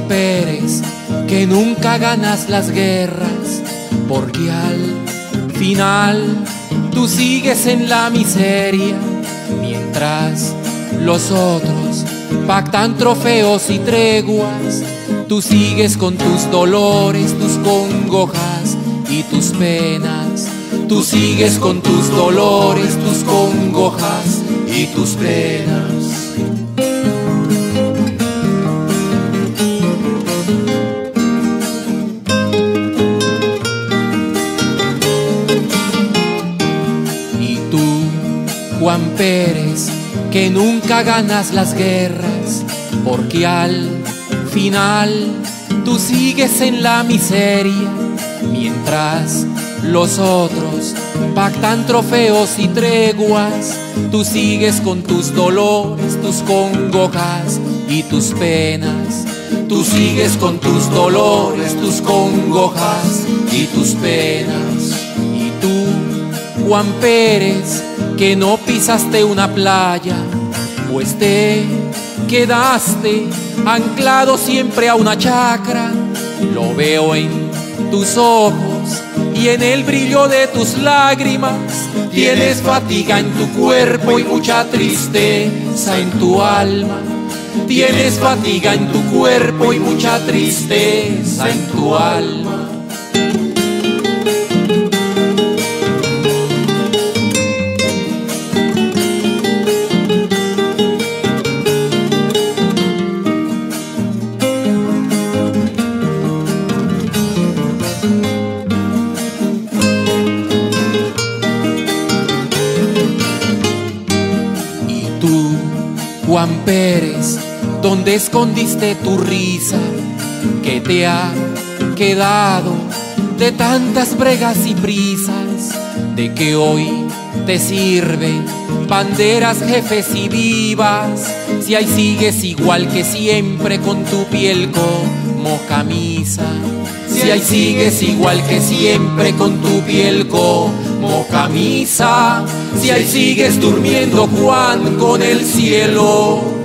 Pérez, que nunca ganas las guerras, porque al final tú sigues en la miseria, mientras los otros pactan trofeos y treguas. Tú sigues con tus dolores, tus congojas y tus penas. Tú sigues con tus dolores, tus congojas y tus penas. Y tú, Juan Pérez, que nunca ganas las guerras, porque al final tú sigues en la miseria, mientras los otros pactan trofeos y treguas. Tú sigues con tus dolores, tus congojas y tus penas. Tú sigues con tus dolores, tus congojas y tus penas. Y tú, Juan Pérez, que no pisaste una playa, pues te quedaste anclado siempre a una chacra. Lo veo en tus ojos y en el brillo de tus lágrimas. Tienes fatiga en tu cuerpo y mucha tristeza en tu alma. Tienes fatiga en tu cuerpo y mucha tristeza en tu alma. Juan Pérez, ¿dónde escondiste tu risa? ¿Qué te ha quedado de tantas bregas y prisas? ¿De que hoy te sirven banderas, jefes y vivas? Si ahí sigues igual que siempre con tu piel como camisa. Si ahí sigues igual que siempre con tu piel como camisa. Si ahí sigues durmiendo, Juan, con el cielo